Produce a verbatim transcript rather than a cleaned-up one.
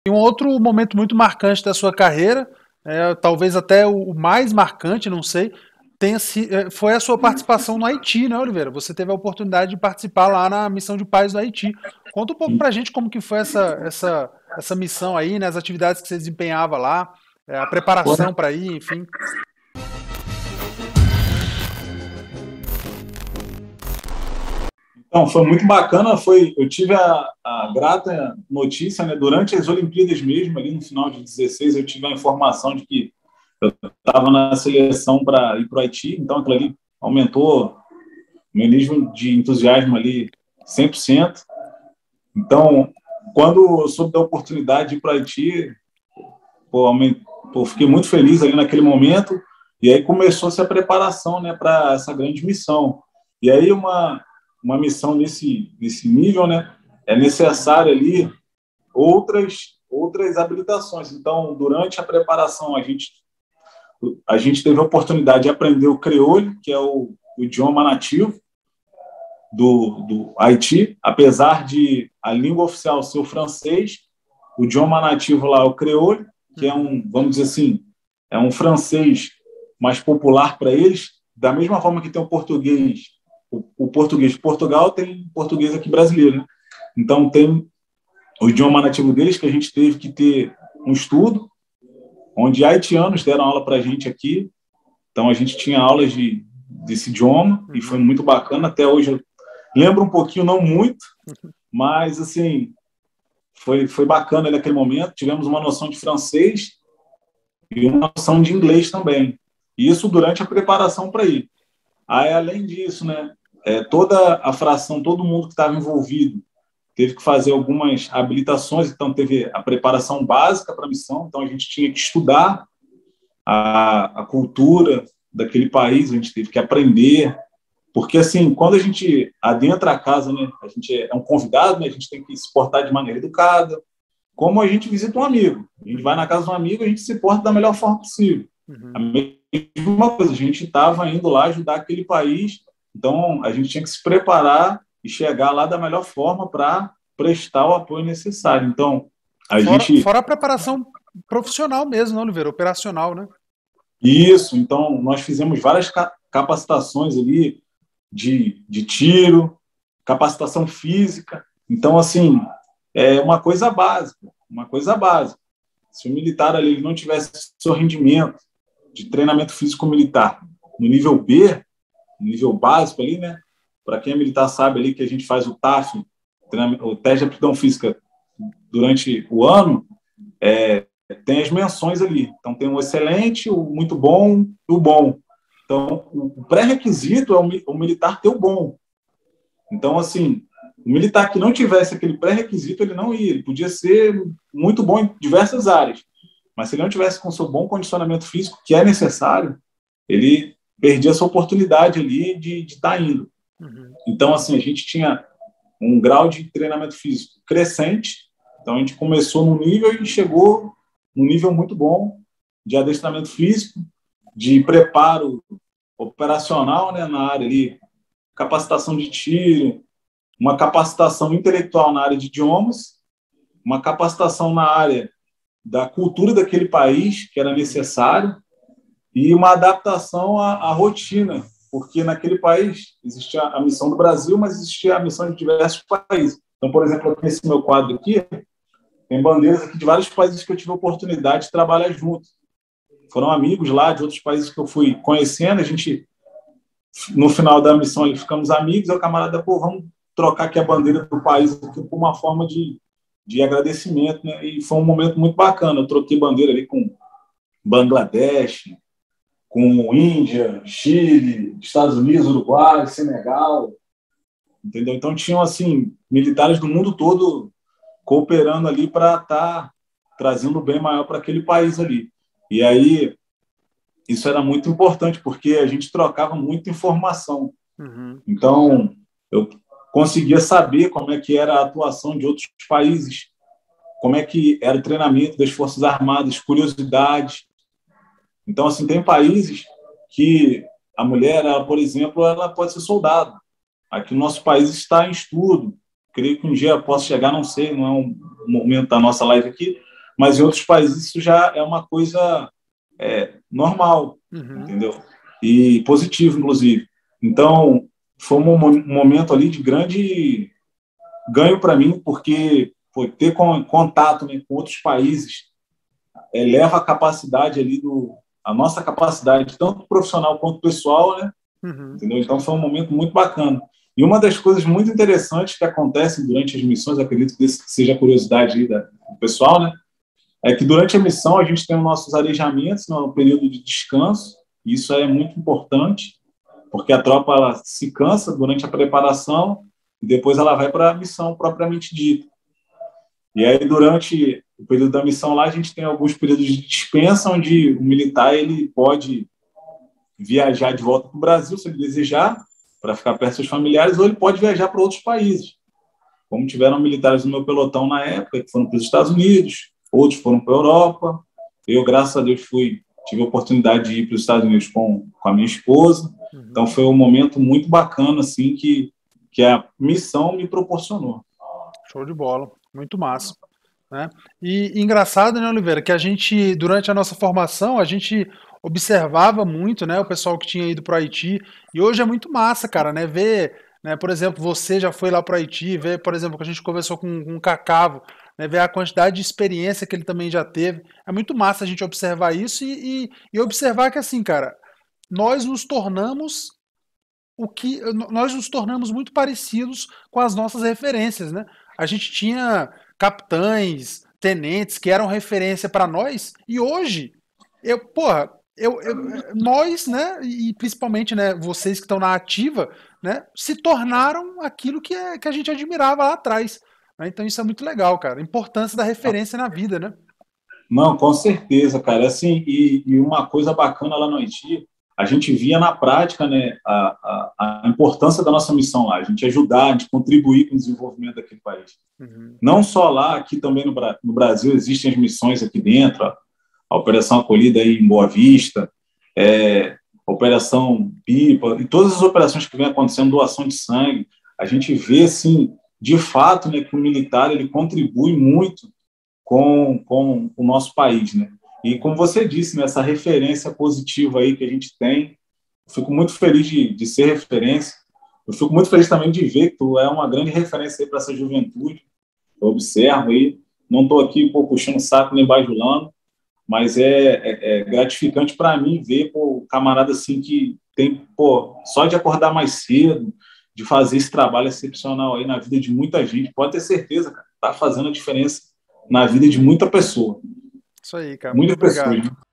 E um outro momento muito marcante da sua carreira, é, talvez até o mais marcante, não sei, tenha se, foi a sua participação no Haiti, né, Oliveira? Você teve a oportunidade de participar lá na missão de paz do Haiti. Conta um pouco pra gente como que foi essa, essa, essa missão aí, né, as atividades que você desempenhava lá, é, a preparação para ir, enfim. Então, foi muito bacana. Foi, eu tive a, a grata notícia, né, durante as Olimpíadas mesmo, ali no final de dezesseis, eu tive a informação de que eu estava na seleção para ir para o Haiti, então aquilo ali aumentou meu nível de entusiasmo ali cem por cento. Então, quando eu soube da oportunidade de ir para o Haiti, pô, aument... pô, fiquei muito feliz ali naquele momento, e aí começou-se a preparação, né, para essa grande missão. E aí uma, uma missão nesse, nesse nível, né, é necessário ali outras, outras habilitações. Então, durante a preparação, a gente a gente teve a oportunidade de aprender o creole, que é o, o idioma nativo do, do Haiti, apesar de a língua oficial ser o francês, o idioma nativo lá é o creole, que é um, vamos dizer assim, é um francês mais popular para eles, da mesma forma que tem o português, o, o português de Portugal tem português aqui brasileiro, né? Então tem o idioma nativo deles que a gente teve que ter um estudo, onde haitianos deram aula para a gente aqui. Então, a gente tinha aulas de, desse idioma, uhum. E foi muito bacana. Até hoje, eu lembro um pouquinho, não muito, mas, assim, foi, foi bacana naquele momento. Tivemos uma noção de francês e uma noção de inglês também. Isso durante a preparação para ir. Aí, além disso, né, é, toda a fração, todo mundo que estava envolvido, teve que fazer algumas habilitações, então teve a preparação básica para a missão, então a gente tinha que estudar a, a cultura daquele país, a gente teve que aprender, porque assim, quando a gente adentra a casa, né, a gente é um convidado, né, a gente tem que se portar de maneira educada, como a gente visita um amigo. A gente vai na casa de um amigo, a gente se porta da melhor forma possível. Uhum. A mesma coisa, a gente estava indo lá ajudar aquele país, então a gente tinha que se preparar e chegar lá da melhor forma para prestar o apoio necessário. Então, a fora, gente... Fora a preparação profissional mesmo, né, Oliveira? Operacional, né? Isso. Então, nós fizemos várias capacitações ali de, de tiro, capacitação física. Então, assim, é uma coisa básica, uma coisa básica. Se o militar ali não tivesse seu rendimento de treinamento físico militar no nível B, no nível básico ali, né? Para quem é militar sabe ali que a gente faz o T A F, o teste de aptidão física durante o ano, é, tem as menções ali. Então tem o excelente, o muito bom e o bom. Então o pré-requisito é o, o militar ter o bom. Então assim, o militar que não tivesse aquele pré-requisito, ele não ia. Ele podia ser muito bom em diversas áreas, mas se ele não tivesse com o seu bom condicionamento físico, que é necessário, ele perdia essa oportunidade ali de estar tá indo. Uhum. Então, assim, a gente tinha um grau de treinamento físico crescente, então a gente começou num nível e chegou num nível muito bom de adestramento físico, de preparo operacional, né, na área ali, capacitação de tiro, uma capacitação intelectual na área de idiomas, uma capacitação na área da cultura daquele país, que era necessário, e uma adaptação à, à rotina, porque naquele país existia a missão do Brasil, mas existia a missão de diversos países. Então, por exemplo, nesse meu quadro aqui, tem bandeiras aqui de vários países que eu tive a oportunidade de trabalhar junto. Foram amigos lá de outros países que eu fui conhecendo, a gente, no final da missão, ali, ficamos amigos, aí o camarada, pô, vamos trocar aqui a bandeira do país aqui por uma forma de, de agradecimento, né? E foi um momento muito bacana. Eu troquei bandeira ali com Bangladesh, com Índia, Chile, Estados Unidos, Uruguai, Senegal, entendeu? Então tinham assim militares do mundo todo cooperando ali para estar tá trazendo o bem maior para aquele país ali. E aí isso era muito importante porque a gente trocava muita informação. Uhum. Então eu conseguia saber como é que era a atuação de outros países, como é que era o treinamento das Forças Armadas, curiosidades. Então, assim, tem países que a mulher, ela, por exemplo, ela pode ser soldado. Aqui no nosso país está em estudo. Creio que um dia eu possa chegar, não sei, não é um momento da nossa live aqui, mas em outros países isso já é uma coisa é, normal, uhum. entendeu? E positivo, inclusive. Então, foi um momento ali de grande ganho para mim, porque pô, ter contato, né, com outros países eleva a capacidade ali do a nossa capacidade tanto profissional quanto pessoal, né? Uhum. Entendeu? Então foi um momento muito bacana. E uma das coisas muito interessantes que acontecem durante as missões, acredito que seja a curiosidade aí da, do pessoal, né? É que durante a missão a gente tem os nossos arejamentos no período de descanso, e isso é muito importante, porque a tropa ela se cansa durante a preparação e depois ela vai para a missão propriamente dita. E aí, durante o período da missão lá, a gente tem alguns períodos de dispensa, onde o militar ele pode viajar de volta para o Brasil, se ele desejar, para ficar perto dos seus familiares, ou ele pode viajar para outros países. Como tiveram militares no meu pelotão na época, que foram para os Estados Unidos, outros foram para a Europa. Eu, graças a Deus, fui, tive a oportunidade de ir para os Estados Unidos com, com a minha esposa. Uhum. Então, foi um momento muito bacana, assim, que, que a missão me proporcionou. Show de bola. Muito massa, né? E, e engraçado, né, Oliveira, que a gente, durante a nossa formação, a gente observava muito, né, o pessoal que tinha ido para o Haiti, e hoje é muito massa, cara, né, ver, né, por exemplo, você já foi lá para o Haiti, ver, por exemplo, que a gente conversou com, com o Cacavo, né, ver a quantidade de experiência que ele também já teve, é muito massa a gente observar isso e, e, e observar que, assim, cara, nós nos tornamos o que, nós nos tornamos muito parecidos com as nossas referências, né? A gente tinha capitães, tenentes que eram referência para nós, e hoje, eu, porra, eu, eu, nós, né, e principalmente, né, vocês que estão na ativa, né, se tornaram aquilo que, é, que a gente admirava lá atrás. Né? Então isso é muito legal, cara. A importância da referência na vida, né? Não, com certeza, cara. Assim, e, e uma coisa bacana lá no Haiti, a gente via na prática, né, a, a, a importância da nossa missão lá, a gente ajudar, a gente contribuir com o desenvolvimento daquele país. Uhum. Não só lá, aqui também no, no Brasil existem as missões aqui dentro, a, a Operação Acolhida aí em Boa Vista, é, a Operação Pipa, e todas as operações que vem acontecendo, doação de sangue, a gente vê, assim, de fato, né, que o militar ele contribui muito com, com o nosso país, né? E como você disse, né, essa referência positiva aí que a gente tem, eu fico muito feliz de, de ser referência. Eu fico muito feliz também de ver que tu é uma grande referência para essa juventude. Eu observo aí, não estou aqui pô, puxando saco nem bajulando, mas é, é, é gratificante para mim ver pô, camarada assim que tem, pô, só de acordar mais cedo, de fazer esse trabalho excepcional aí na vida de muita gente, pode ter certeza, cara, tá fazendo a diferença na vida de muita pessoa. Isso aí, cara. Muito, muito obrigado. Pessoas, né?